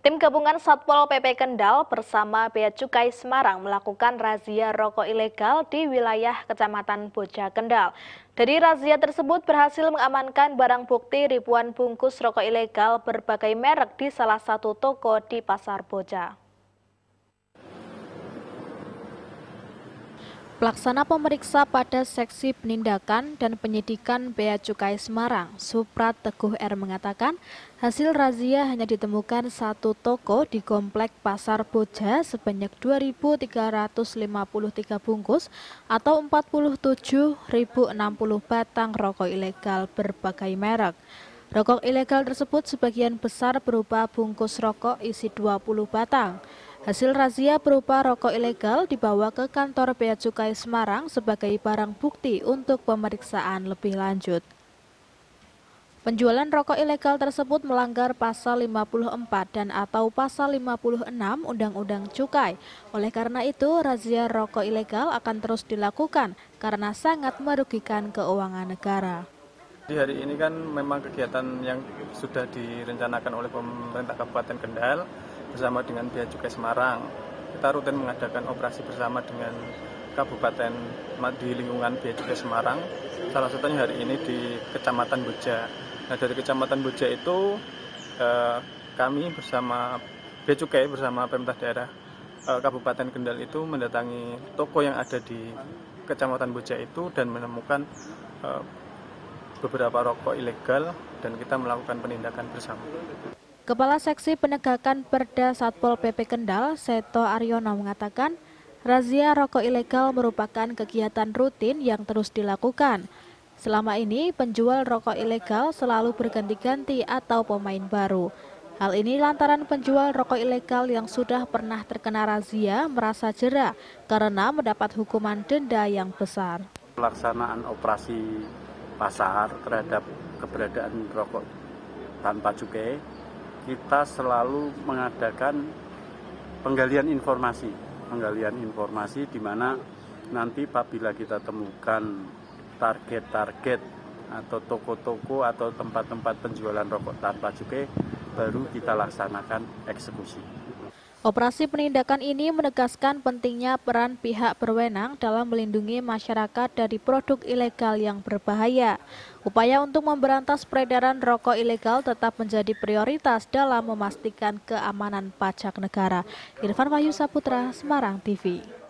Tim gabungan Satpol PP Kendal bersama Bea Cukai Semarang melakukan razia rokok ilegal di wilayah Kecamatan Boja Kendal. Dari razia tersebut berhasil mengamankan barang bukti ribuan bungkus rokok ilegal berbagai merek di salah satu toko di Pasar Boja. Pelaksana pemeriksa pada seksi penindakan dan penyidikan Bea Cukai Semarang, Suprat Teguh R mengatakan, hasil razia hanya ditemukan satu toko di Komplek Pasar Boja sebanyak 2.353 bungkus atau 47.060 batang rokok ilegal berbagai merek. Rokok ilegal tersebut sebagian besar berupa bungkus rokok isi 20 batang. Hasil razia berupa rokok ilegal dibawa ke kantor Bea Cukai Semarang sebagai barang bukti untuk pemeriksaan lebih lanjut. Penjualan rokok ilegal tersebut melanggar pasal 54 dan atau pasal 56 Undang-Undang Cukai. Oleh karena itu, razia rokok ilegal akan terus dilakukan karena sangat merugikan keuangan negara. Di hari ini kan memang kegiatan yang sudah direncanakan oleh pemerintah Kabupaten Kendal bersama dengan Bea Cukai Semarang. Kita rutin mengadakan operasi bersama dengan Kabupaten di lingkungan Bea Cukai Semarang. Salah satunya hari ini di Kecamatan Boja. Nah, dari Kecamatan Boja itu kami bersama Bea Cukai bersama Pemda daerah Kabupaten Kendal itu mendatangi toko yang ada di Kecamatan Boja itu dan menemukan beberapa rokok ilegal dan kita melakukan penindakan bersama. Kepala Seksi Penegakan Perda Satpol PP Kendal, Seto Aryono mengatakan, razia rokok ilegal merupakan kegiatan rutin yang terus dilakukan. Selama ini, penjual rokok ilegal selalu berganti-ganti atau pemain baru. Hal ini lantaran penjual rokok ilegal yang sudah pernah terkena razia merasa jera karena mendapat hukuman denda yang besar. Pelaksanaan operasi pasar terhadap keberadaan rokok tanpa cukai, kita selalu mengadakan penggalian informasi di mana nanti apabila kita temukan target-target atau toko-toko atau tempat-tempat penjualan rokok tanpa cukai, baru kita laksanakan eksekusi. Operasi penindakan ini menegaskan pentingnya peran pihak berwenang dalam melindungi masyarakat dari produk ilegal yang berbahaya. Upaya untuk memberantas peredaran rokok ilegal tetap menjadi prioritas dalam memastikan keamanan pajak negara. Irfan Wahyu Saputra, Semarang TV.